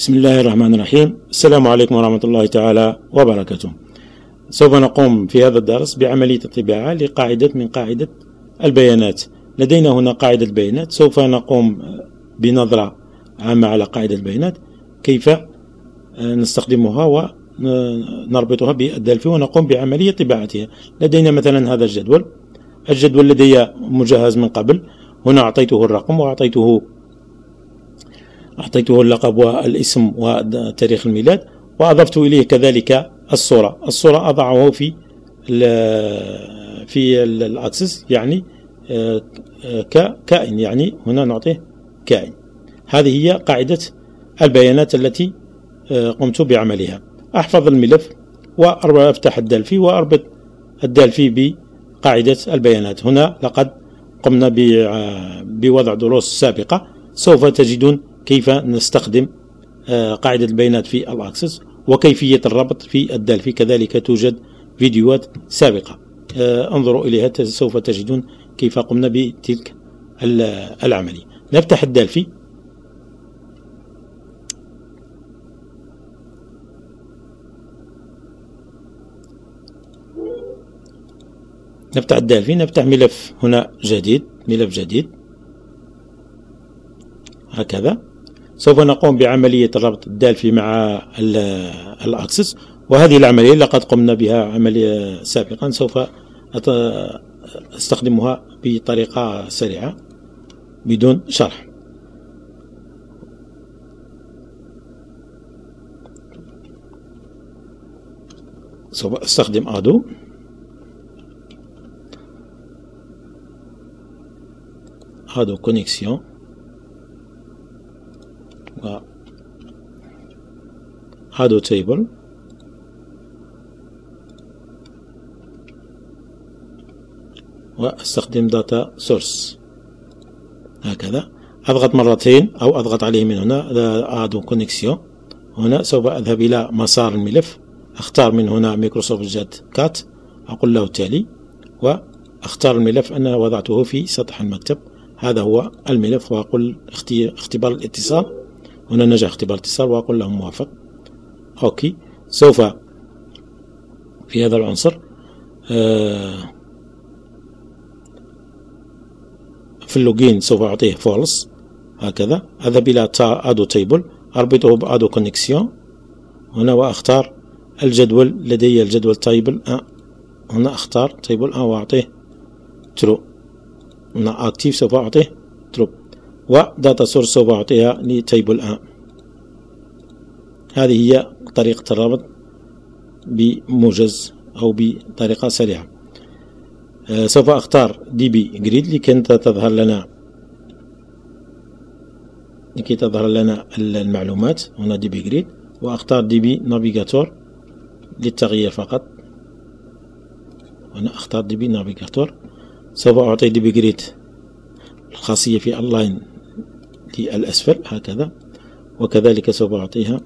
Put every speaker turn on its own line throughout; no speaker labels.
بسم الله الرحمن الرحيم. السلام عليكم ورحمة الله تعالى وبركاته. سوف نقوم في هذا الدرس بعملية الطباعة لقاعدة من قاعدة البيانات. لدينا هنا قاعدة بيانات، سوف نقوم بنظرة عامة على قاعدة البيانات كيف نستخدمها ونربطها بالدلفي ونقوم بعملية طباعتها. لدينا مثلا هذا الجدول لدي مجهز من قبل. هنا أعطيته الرقم وأعطيته اللقب والاسم وتاريخ الميلاد، وأضفت إليه كذلك الصورة أضعه في الأكسس، يعني كائن، يعني هنا نعطيه كائن. هذه هي قاعدة البيانات التي قمت بعملها. أحفظ الملف وأفتح الدلفي وأربط الدلفي بقاعدة البيانات. هنا لقد قمنا بوضع دروس سابقة، سوف تجدون كيف نستخدم قاعدة البيانات في الأكسس وكيفية الربط في الدلفي. كذلك توجد فيديوهات سابقة، انظروا إليها، سوف تجدون كيف قمنا بتلك العملية. نفتح الدلفي. نفتح ملف هنا جديد، ملف جديد هكذا. سوف نقوم بعملية ربط الدلفي مع الأكسس، وهذه العملية لقد قمنا بها عملية سابقا، سوف أستخدمها بطريقة سريعة بدون شرح. سوف أستخدم ادو كونيكسيون و ادو تيبل واستخدم داتا سورس هكذا. اضغط مرتين او اضغط عليه من هنا ادو كونيكسيون. هنا سوف اذهب الى مسار الملف، اختار من هنا مايكروسوفت جات كات، اقول له التالي واختار الملف انا وضعته في سطح المكتب. هذا هو الملف، واقول اختبار الاتصال. هنا نجح اختبار الاتصال واقول له موافق. اوكي. سوف في هذا العنصر في اللوجين سوف اعطيه فولس هكذا. اذهب الى ادو تيبل، اربطه بادو كونيكسيون هنا واختار الجدول. لدي الجدول تيبل هنا اختار تيبل واعطيه ترو. هنا اكتيف سوف اعطيه ترو، وداتا سورس سوف اعطيها لتيبل هذه هي طريقة الربط بموجز او بطريقة سريعة. سوف اختار دي بي جريد لكي تظهر لنا المعلومات. هنا دي بي جريد، واختار دي بي نافيجاتور للتغيير فقط. هنا اختار دي بي نافيجاتور. سوف اعطي دي بي جريد الخاصية في اللاين للأسفل هكذا، وكذلك سوف أعطيها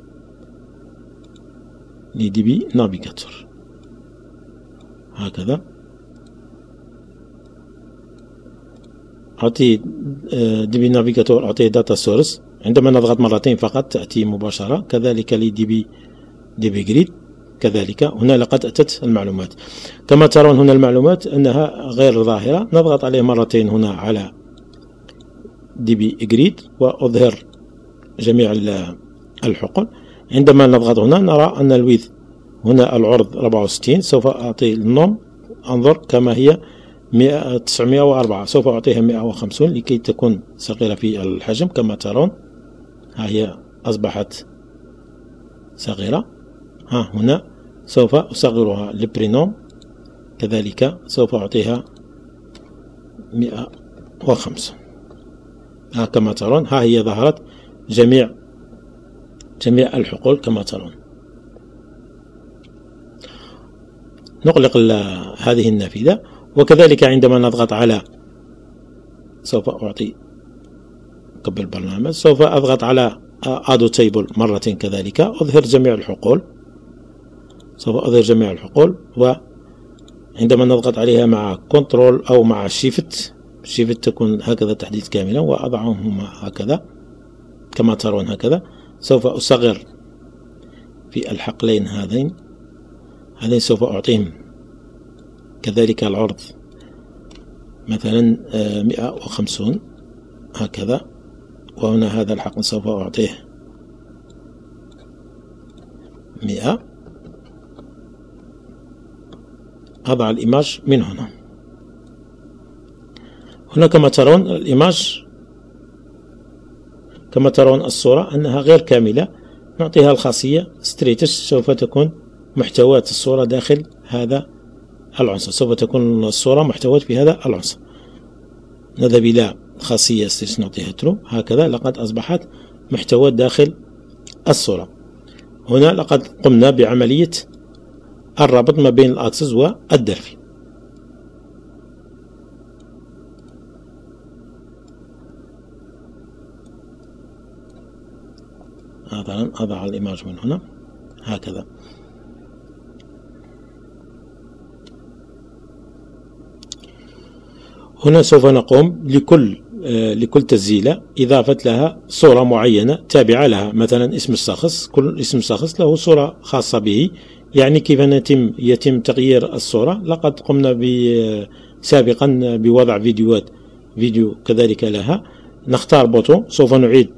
لدي بي نافيجاتور هكذا. أعطي دي بي نافيجاتور، أعطيه داتا سورس. عندما نضغط مرتين فقط تأتي مباشرة. كذلك لدي بي جريد كذلك. هنا لقد أتت المعلومات كما ترون. هنا المعلومات أنها غير ظاهرة. نضغط عليه مرتين هنا على دي بي جريد وأظهر جميع الحقول. عندما نضغط هنا نرى أن الويث هنا العرض 64. سوف أعطي النوم، انظر كما هي 904. سوف أعطيها 150 لكي تكون صغيرة في الحجم كما ترون. ها هي أصبحت صغيرة. هنا سوف أصغرها للبرينوم، كذلك سوف أعطيها 105 كما ترون. ها هي ظهرت جميع الحقول كما ترون. نغلق هذه النافذة، وكذلك عندما نضغط على سوف أعطي قبل البرنامج، سوف أضغط على ادو تيبل مرتين كذلك، أظهر جميع الحقول. سوف أظهر جميع الحقول، وعندما نضغط عليها مع كنترول أو مع شيفت تكون هكذا تحديث كاملا، وأضعهم هكذا كما ترون هكذا. سوف أصغر في الحقلين هذين سوف أعطيهم كذلك العرض مثلا 150 هكذا، وهنا هذا الحقل سوف أعطيه 100. أضع الإيماج من هنا. هنا كما ترون الإيماج، كما ترون الصورة أنها غير كاملة، نعطيها الخاصية ستريتش، سوف تكون محتوات الصورة داخل هذا العنصر، سوف تكون الصورة محتوات في هذا العنصر. نذهب إلى خاصية ستريتش نعطيها ترو، هكذا لقد أصبحت محتوات داخل الصورة. هنا لقد قمنا بعملية الربط ما بين الأكسس والدرفي. مثلا أضع الإيماج من هنا هكذا. هنا سوف نقوم لكل تسجيلة إضافة لها صورة معينة تابعة لها، مثلا اسم الشخص، كل اسم شخص له صورة خاصة به. يعني كيف يتم تغيير الصورة؟ لقد قمنا سابقا بوضع فيديو كذلك لها. نختار بوتون، سوف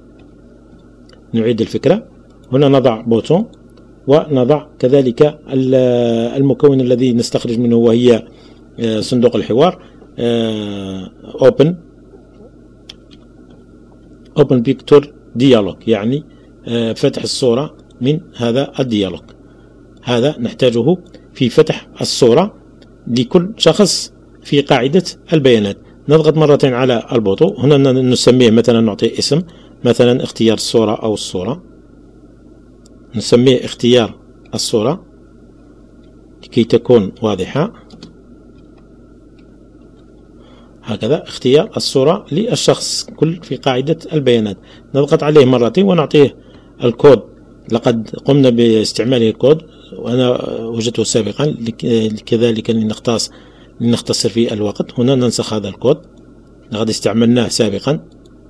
نعيد الفكرة. هنا نضع بوتون ونضع كذلك المكون الذي نستخرج منه، وهي صندوق الحوار Open Picture Dialog، يعني فتح الصورة من هذا الديالوج. هذا نحتاجه في فتح الصورة لكل شخص في قاعدة البيانات. نضغط مرتين على البوتو. هنا نسميه مثلا، نعطيه اسم مثلا اختيار الصورة أو الصورة، نسميه اختيار الصورة لكي تكون واضحة. هكذا اختيار الصورة للشخص كل في قاعدة البيانات. نضغط عليه مرتين ونعطيه الكود. لقد قمنا باستعمال الكود وأنا وجدته سابقا، كذلك لنختصر في الوقت. هنا ننسخ هذا الكود، لقد استعملناه سابقا.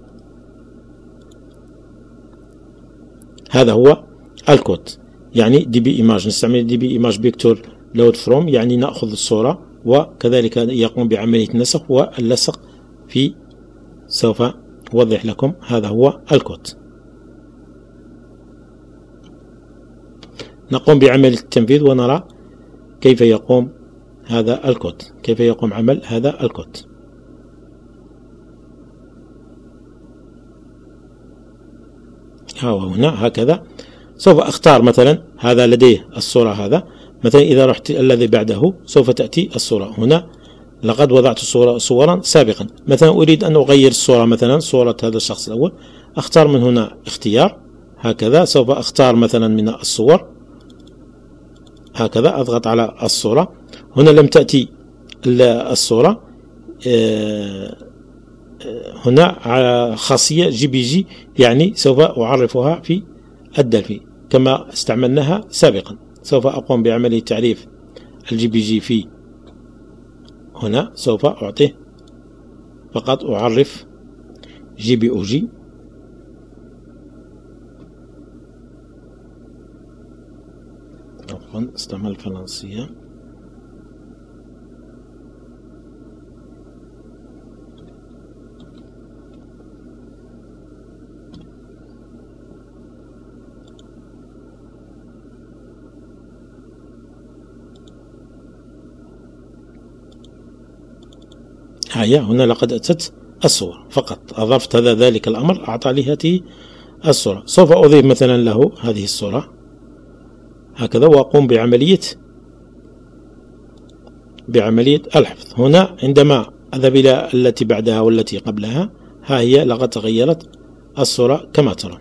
هذا هو الكود، يعني دي بي ايماج، نستعمل دي بي ايماج بيكتور لود فروم، يعني نأخذ الصورة وكذلك يقوم بعملية النسخ واللصق في. سوف أوضح لكم. هذا هو الكود. نقوم بعملية التنفيذ ونرى كيف يقوم هذا الكود، كيف يقوم عمل هذا الكود. هنا هكذا. سوف أختار مثلا هذا لديه الصورة، هذا مثلا إذا رحت الذي بعده سوف تأتي الصورة. هنا لقد وضعت صورا سابقا، مثلا أريد أن أغير الصورة، مثلا صورة هذا الشخص الأول. أختار من هنا اختيار هكذا. سوف أختار مثلا من الصور هكذا، أضغط على الصورة. هنا لم تأتي الصورة، هنا على خاصية جي بي جي، يعني سوف أعرفها في الدلفي كما استعملناها سابقا. سوف أقوم بعملية تعريف الجي بي جي في هنا. سوف أعطيه فقط أعرف جي بي أو جي. عفوا استعمل الفرنسية. هنا لقد أتت الصور، فقط أضفت ذلك الأمر أعطى لي هذه الصورة. سوف أضيف مثلا له هذه الصورة هكذا وأقوم بعملية الحفظ. هنا عندما أذهب إلى التي بعدها والتي قبلها، ها هي لقد تغيرت الصورة كما ترى.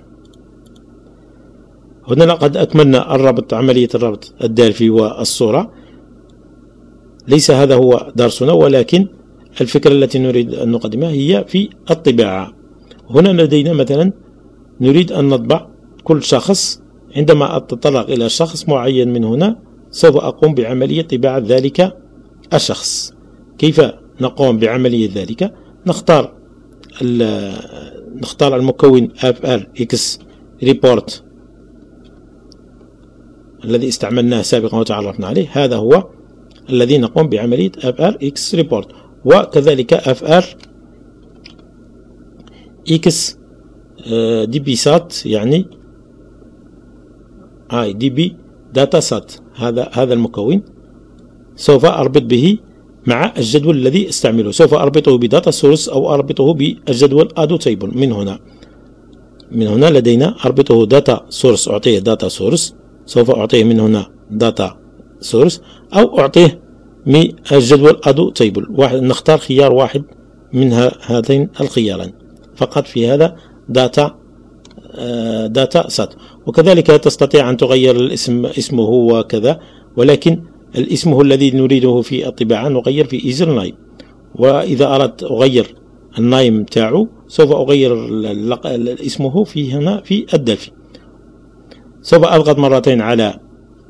هنا لقد أكملنا عملية الربط الدالفي والصورة. ليس هذا هو درسنا، ولكن الفكرة التي نريد أن نقدمها هي في الطباعة. هنا لدينا مثلا نريد أن نطبع كل شخص. عندما أتطرق إلى شخص معين من هنا سوف أقوم بعملية طباعة ذلك الشخص. كيف نقوم بعملية ذلك؟ نختار المكون FRX ريبورت الذي استعملناه سابقا وتعرفنا عليه، هذا هو الذي نقوم بعملية FRX ريبورت. وكذلك FRX DB SAT، يعني DB داتا سات، هذا المكون سوف أربط به مع الجدول الذي استعمله، سوف أربطه بداتا سورس أو أربطه بالجدول أدو تيبل. من هنا لدينا أربطه داتا سورس، أعطيه داتا سورس، سوف أعطيه من هنا داتا سورس، أو أعطيه من الجدول أدو تيبل. نختار خيار واحد من هذين الخيارين فقط في هذا داتا سات. وكذلك تستطيع أن تغير الاسم، اسمه وكذا، ولكن الاسم هو الذي نريده في الطباعة، نغير في ايزر نايم. وإذا أردت أغير النايم تاعو سوف أغير اسمه في هنا في الدلفي. سوف أضغط مرتين على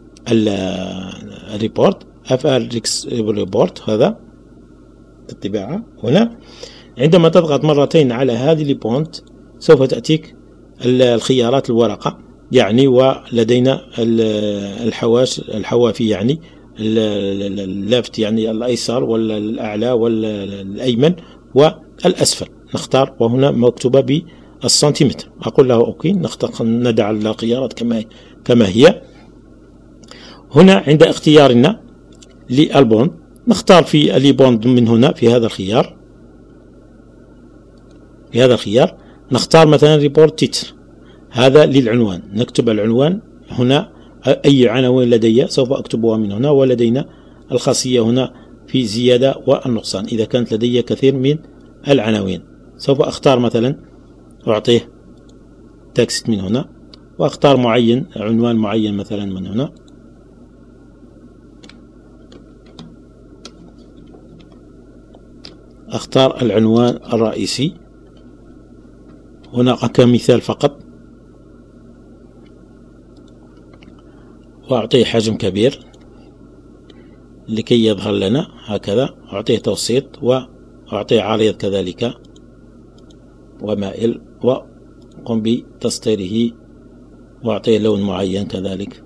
الريبورت FRX ريبورت، هذا الطباعة هنا. عندما تضغط مرتين على هذه البونت سوف تأتيك الخيارات الورقة، يعني ولدينا الحوافي، يعني اللافت يعني الأيسر والأعلى والأيمن والأسفل، نختار، وهنا مكتوبة بالسنتيمتر. أقول له أوكي، ندع الخيارات كما هي. هنا عند اختيارنا للبوند نختار في البوند من هنا في هذا الخيار، نختار مثلا ريبورت تيتر، هذا للعنوان، نكتب العنوان هنا، أي عناوين لدي سوف أكتبها من هنا. ولدينا الخاصية هنا في زيادة والنقصان، إذا كانت لدي كثير من العناوين سوف أختار مثلا أعطيه تكست من هنا، وأختار معين، عنوان معين مثلا من هنا، أختار العنوان الرئيسي هنا كمثال فقط، وأعطيه حجم كبير لكي يظهر لنا هكذا، أعطيه توسيط، وأعطيه عريض كذلك ومائل، وقم بتسطيره، وأعطيه لون معين كذلك.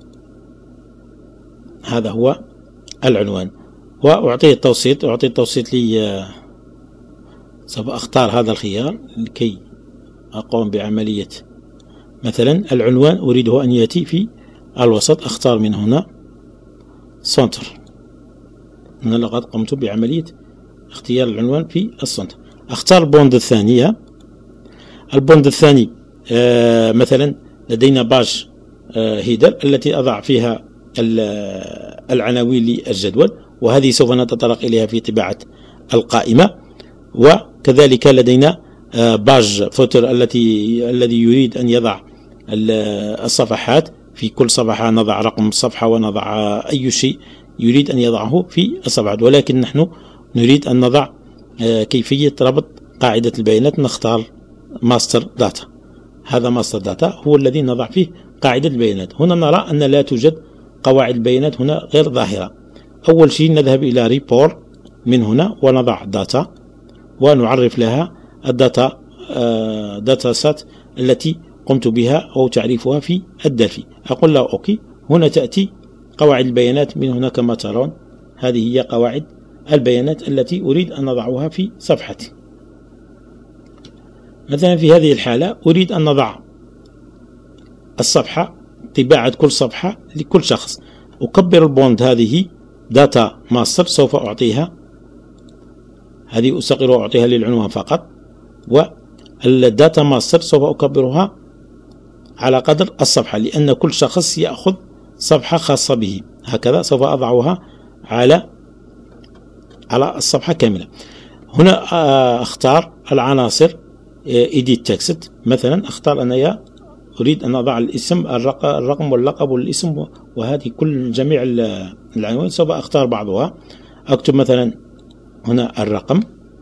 هذا هو العنوان، وأعطيه التوسيط، أعطيه التوسيط لي. سوف أختار هذا الخيار لكي أقوم بعملية، مثلا العنوان أريده أن يأتي في الوسط، أختار من هنا سنتر، أنا لقد قمت بعملية اختيار العنوان في السنتر. أختار البوند الثانية، البوند الثاني مثلا لدينا باج هيدر التي أضع فيها العناوين للجدول، وهذه سوف نتطرق إليها في طباعة القائمة. وكذلك لدينا باج فوتر الذي يريد أن يضع الصفحات، في كل صفحة نضع رقم الصفحة ونضع أي شيء يريد أن يضعه في الصفحات، ولكن نحن نريد أن نضع كيفية ربط قاعدة البيانات. نختار ماستر داتا، هذا ماستر داتا هو الذي نضع فيه قاعدة البيانات. هنا نرى أن لا توجد قواعد البيانات هنا غير ظاهرة. أول شيء نذهب إلى ريبورت من هنا ونضع داتا، ونعرف لها الداتا داتا سات التي قمت بها أو تعريفها في الدلفي. أقول له أوكي. هنا تأتي قواعد البيانات من هنا كما ترون، هذه هي قواعد البيانات التي أريد أن نضعها في صفحتي. مثلا في هذه الحالة أريد أن نضع الصفحة، طباعة كل صفحة لكل شخص. أكبر البوند هذه داتا ماستر، سوف أعطيها هذه، أصغر وأعطيها للعنوان فقط، والداتا ماستر سوف أكبرها على قدر الصفحة، لأن كل شخص يأخذ صفحة خاصة به. هكذا سوف أضعها على الصفحة كاملة. هنا أختار العناصر edit text، مثلا أختار أنا أريد أن أضع الاسم، الرقم واللقب والاسم، وهذه جميع العناوين سوف أختار بعضها. أكتب مثلا هنا الرقم،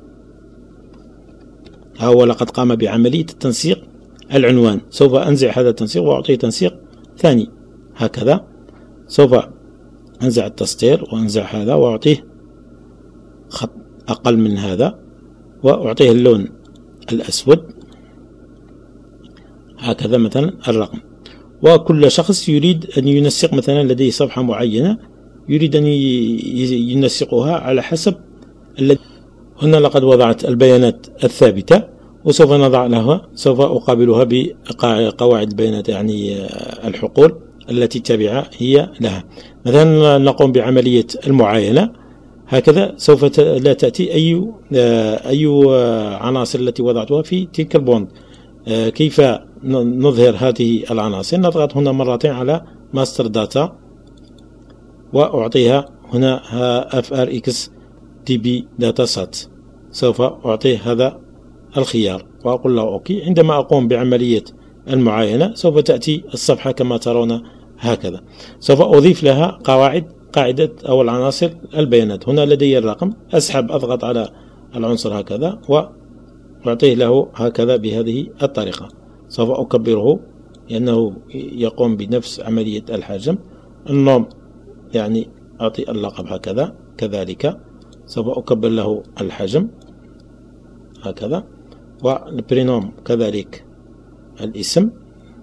هو لقد قام بعملية تنسيق العنوان، سوف أنزع هذا التنسيق وأعطيه تنسيق ثاني. هكذا سوف أنزع التسطير وأنزع هذا وأعطيه خط أقل من هذا، وأعطيه اللون الأسود. هكذا مثلا الرقم. وكل شخص يريد أن ينسق، مثلا لديه صفحة معينة يريد أن ينسقها على حسب هنا لقد وضعت البيانات الثابتة، وسوف نضع لها، سوف أقابلها بقواعد البيانات، يعني الحقول التي تابعة هي لها. مثلا نقوم بعملية المعاينة هكذا، سوف لا تأتي أي عناصر التي وضعتها في تلك البوند. كيف نظهر هذه العناصر؟ نضغط هنا مرتين على ماستر داتا وأعطيها هنا FRX DB داتا سات، سوف أعطيه هذا الخيار وأقول له أوكي. عندما أقوم بعملية المعاينة سوف تأتي الصفحة كما ترون هكذا. سوف أضيف لها قاعدة أو العناصر البيانات. هنا لدي الرقم، أسحب، أضغط على العنصر هكذا وأعطيه له هكذا بهذه الطريقة. سوف أكبره لأنه يقوم بنفس عملية الحجم. النوم يعني أعطي اللقب هكذا، كذلك سوف أكبر له الحجم هكذا، والبرينوم كذلك الاسم.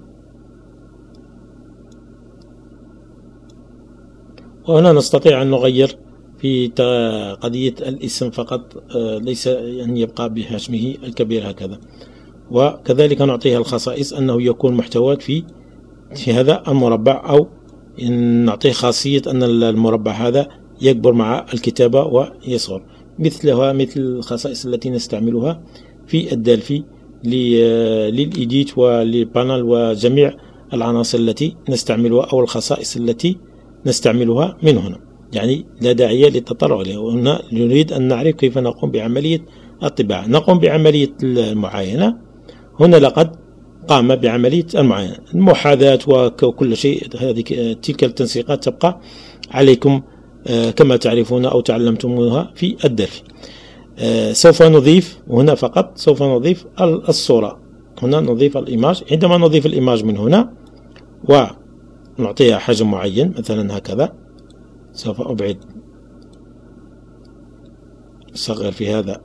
وهنا نستطيع أن نغير في قضية الاسم فقط، ليس أن يبقى بحجمه الكبير هكذا. وكذلك نعطيها الخصائص أنه يكون محتوى في هذا المربع، أو نعطيه خاصية أن المربع هذا يكبر مع الكتابة ويصغر، مثل الخصائص التي نستعملها في الدالفي للإيديت وللبانل وجميع العناصر التي نستعملها أو الخصائص التي نستعملها من هنا. يعني لا داعي للتطرق إليها. وهنا نريد أن نعرف كيف نقوم بعملية الطباعة. نقوم بعملية المعاينة. هنا لقد قام بعملية المعاينة، المحاذاة وكل شيء. تلك التنسيقات تبقى عليكم كما تعرفون أو تعلمتموها في الدالفي. سوف نضيف هنا فقط، سوف نضيف الصورة. هنا نضيف الإيماج. عندما نضيف الإيماج من هنا ونعطيها حجم معين مثلا هكذا، سوف أبعد، أصغر في هذا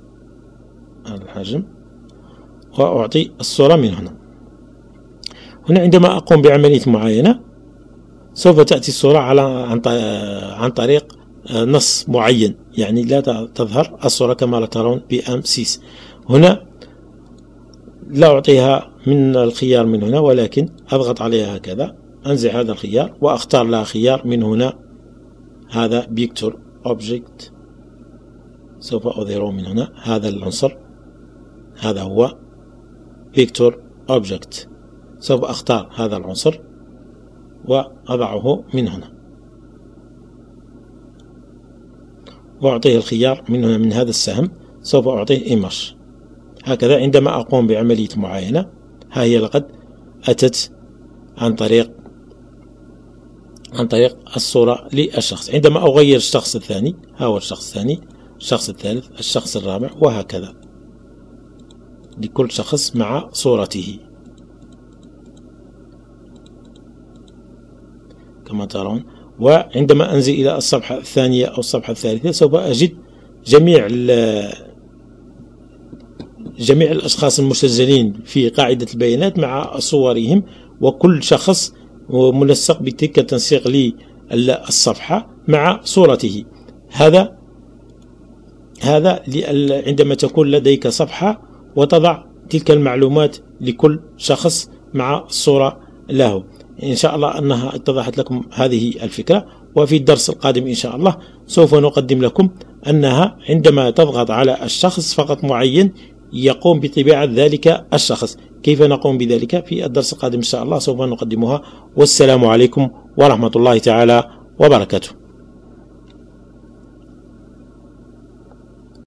الحجم وأعطي الصورة من هنا. هنا عندما أقوم بعملية معاينة سوف تأتي الصورة عن طريق نص معين، يعني لا تظهر الصورة كما ترون بأم6. هنا لا أعطيها من الخيار من هنا، ولكن أضغط عليها هكذا، أنزع هذا الخيار وأختار لها خيار من هنا، هذا بيكتور أوبجكت. سوف أظهره من هنا، هذا العنصر هذا هو بيكتور أوبجكت. سوف أختار هذا العنصر وأضعه من هنا وأعطيه الخيار من هنا، من هذا السهم سوف أعطيه إيماج هكذا. عندما أقوم بعملية معاينة ها هي لقد أتت عن طريق الصورة للشخص. عندما أغير الشخص الثاني، ها هو الشخص الثاني، الشخص الثالث، الشخص الرابع، وهكذا لكل شخص مع صورته كما ترون. وعندما أنزل إلى الصفحة الثانية أو الصفحة الثالثة سوف أجد جميع الأشخاص المسجلين في قاعدة البيانات مع صورهم، وكل شخص منسق بتلك التنسيق للصفحة مع صورته. هذا عندما تكون لديك صفحة وتضع تلك المعلومات لكل شخص مع الصورة له. إن شاء الله أنها اتضحت لكم هذه الفكرة. وفي الدرس القادم إن شاء الله سوف نقدم لكم أنها عندما تضغط على الشخص فقط معين يقوم بطباعة ذلك الشخص. كيف نقوم بذلك في الدرس القادم إن شاء الله سوف نقدمها. والسلام عليكم ورحمة الله تعالى وبركاته.